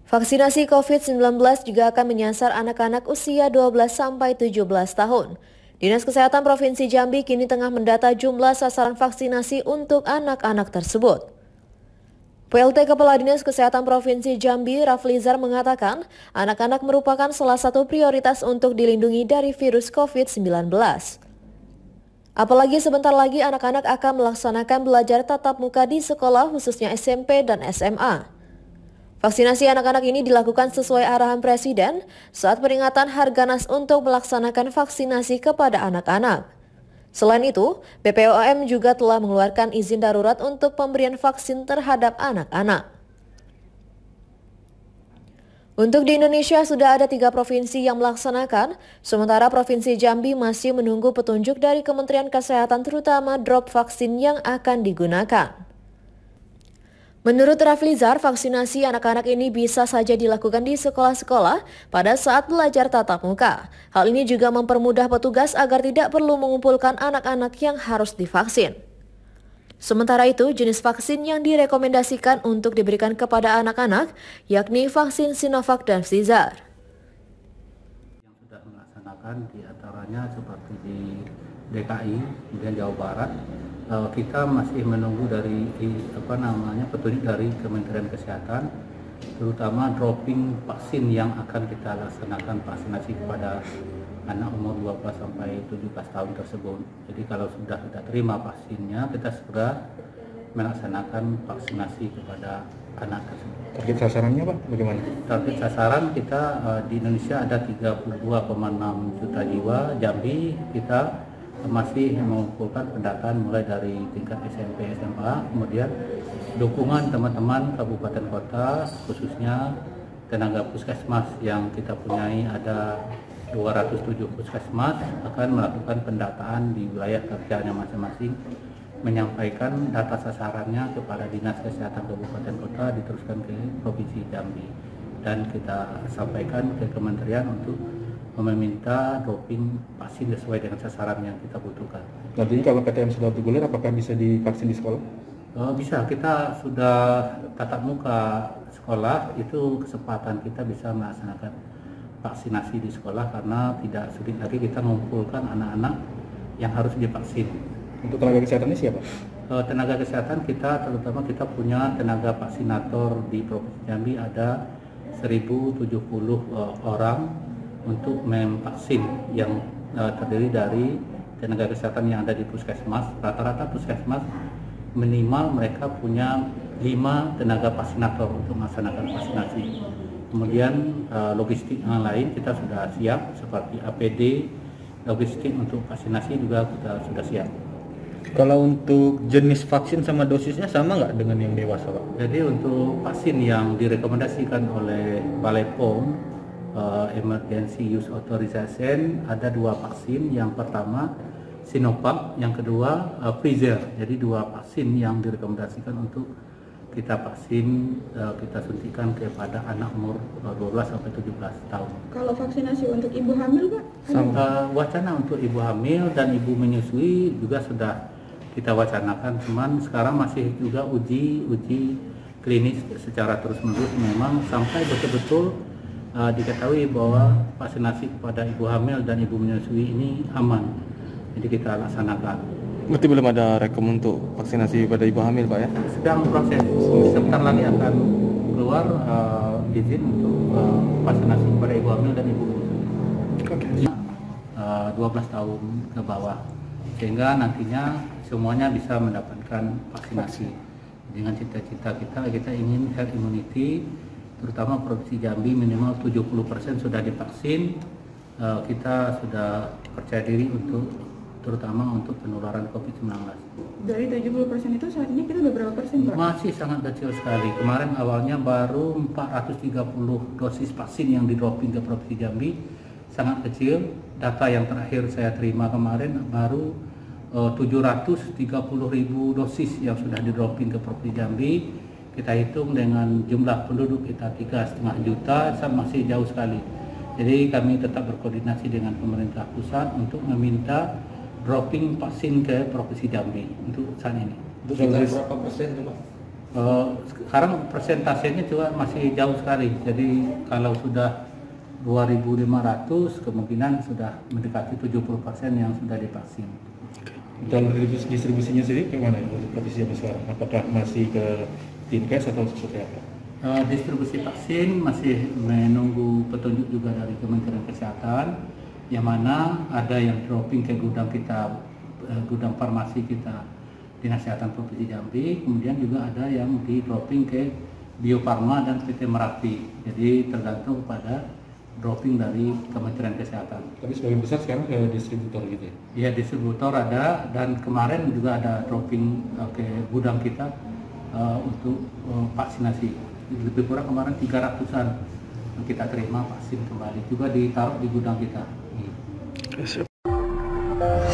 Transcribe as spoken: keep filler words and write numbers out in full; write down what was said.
Vaksinasi covid sembilan belas juga akan menyasar anak-anak usia dua belas sampai tujuh belas tahun. Dinas Kesehatan Provinsi Jambi kini tengah mendata jumlah sasaran vaksinasi untuk anak-anak tersebut. P L T Kepala Dinas Kesehatan Provinsi Jambi, Raflizar, mengatakan anak-anak merupakan salah satu prioritas untuk dilindungi dari virus covid sembilan belas. Apalagi sebentar lagi anak-anak akan melaksanakan belajar tatap muka di sekolah khususnya S M P dan S M A. Vaksinasi anak-anak ini dilakukan sesuai arahan Presiden saat peringatan Harganas untuk melaksanakan vaksinasi kepada anak-anak. Selain itu, B P O M juga telah mengeluarkan izin darurat untuk pemberian vaksin terhadap anak-anak. Untuk di Indonesia sudah ada tiga provinsi yang melaksanakan, sementara Provinsi Jambi masih menunggu petunjuk dari Kementerian Kesehatan terutama drop vaksin yang akan digunakan. Menurut Raflizar, vaksinasi anak-anak ini bisa saja dilakukan di sekolah-sekolah pada saat belajar tatap muka. Hal ini juga mempermudah petugas agar tidak perlu mengumpulkan anak-anak yang harus divaksin. Sementara itu, jenis vaksin yang direkomendasikan untuk diberikan kepada anak-anak yakni vaksin Sinovac dan Pfizer. Yang sudah melaksanakan diantaranya seperti di D K I, kemudian Jawa Barat. Kita masih menunggu dari apa namanya petunjuk dari Kementerian Kesehatan, terutama dropping vaksin yang akan kita laksanakan vaksinasi kepada anak umur dua belas sampai tujuh belas tahun tersebut. Jadi kalau sudah kita terima vaksinnya, kita segera melaksanakan vaksinasi kepada anak tersebut. Target sasarannya Pak, bagaimana? Target sasaran kita di Indonesia ada tiga puluh dua koma enam juta jiwa. Jambi kita masih mengumpulkan pendataan mulai dari tingkat S M P, S M A, kemudian dukungan teman-teman kabupaten kota, khususnya tenaga puskesmas yang kita punyai ada dua ratus tujuh puskesmas akan melakukan pendataan di wilayah kerjanya masing-masing, menyampaikan data sasarannya kepada Dinas Kesehatan Kabupaten Kota diteruskan ke Provinsi Jambi, dan kita sampaikan ke Kementerian untuk meminta dropping vaksin sesuai dengan sasaran yang kita butuhkan. Nantinya kalau P T M sudah bergulir, apakah bisa divaksin di sekolah? Oh, bisa, kita sudah tatap muka sekolah, itu kesempatan kita bisa melaksanakan vaksinasi di sekolah karena tidak sulit lagi kita mengumpulkan anak-anak yang harus divaksin. Untuk tenaga kesehatannya siapa? Tenaga kesehatan kita, terutama kita punya tenaga vaksinator di Provinsi Jambi ada seribu tujuh puluh orang untuk memvaksin yang uh, terdiri dari tenaga kesehatan yang ada di puskesmas. Rata-rata puskesmas minimal mereka punya lima tenaga vaksinator untuk melaksanakan vaksinasi. Kemudian uh, logistik yang lain kita sudah siap seperti A P D, logistik untuk vaksinasi juga kita sudah siap. Kalau untuk jenis vaksin sama dosisnya sama nggak dengan yang dewasa Pak? Jadi untuk vaksin yang direkomendasikan oleh Balai P O M, Uh, Emergency Use Authorization, ada dua vaksin. Yang pertama Sinovac, yang kedua uh, Pfizer. Jadi dua vaksin yang direkomendasikan untuk kita vaksin, uh, kita suntikan kepada anak umur uh, dua belas sampai tujuh belas tahun. Kalau vaksinasi untuk ibu hamil Pak? Uh, wacana untuk ibu hamil dan ibu menyusui juga sudah kita wacanakan, cuman sekarang masih juga uji uji klinis secara terus-menerus, memang sampai betul-betul Uh, diketahui bahwa vaksinasi kepada ibu hamil dan ibu menyusui ini aman, jadi kita laksanakan. Berarti belum ada rekom untuk vaksinasi pada ibu hamil Pak ya? Sedang proses, sebentar lagi akan keluar uh, izin untuk uh, vaksinasi kepada ibu hamil dan ibu menyusui. Oke. Okay. Uh, dua belas tahun ke bawah, sehingga nantinya semuanya bisa mendapatkan vaksinasi. Dengan cita-cita kita, kita ingin herd immunity, terutama Provinsi Jambi minimal tujuh puluh persen sudah divaksin. Uh, kita sudah percaya diri untuk terutama untuk penularan covid sembilan belas. Dari tujuh puluh persen itu saat ini kita udah berapa persen Pak? Masih sangat kecil sekali. Kemarin awalnya baru empat ratus tiga puluh dosis vaksin yang di dropping ke Provinsi Jambi, sangat kecil. Data yang terakhir saya terima kemarin baru uh, tujuh ratus tiga puluh ribu dosis yang sudah di dropping ke Provinsi Jambi. Kita hitung dengan jumlah penduduk kita tiga setengah juta, masih jauh sekali. Jadi kami tetap berkoordinasi dengan pemerintah pusat untuk meminta dropping vaksin ke Provinsi Jambi untuk saat ini. Itu sudah berapa persen Pak? Uh, sekarang persentasenya juga masih jauh sekali. Jadi kalau sudah dua ribu lima ratus kemungkinan sudah mendekati tujuh puluh persen yang sudah divaksin. Dalam distribusinya sendiri gimana untuk provinsi Jambi sekarang? Apakah masih ke Dinkes atau seperti apa? Uh, distribusi vaksin masih menunggu petunjuk juga dari Kementerian Kesehatan, yang mana ada yang dropping ke gudang kita, uh, gudang farmasi kita Dinas Kesehatan Provinsi Jambi, kemudian juga ada yang di dropping ke Bio Farma dan P T Merapi. Jadi tergantung pada dropping dari Kementerian Kesehatan. Tapi sebagian besar sekarang ke distributor gitu ya? Iya, distributor ada, dan kemarin juga ada dropping uh, ke gudang kita uh, untuk uh, vaksinasi. Lebih kurang kemarin tiga ratusan kita terima vaksin kembali, juga ditaruh di gudang kita. Hmm.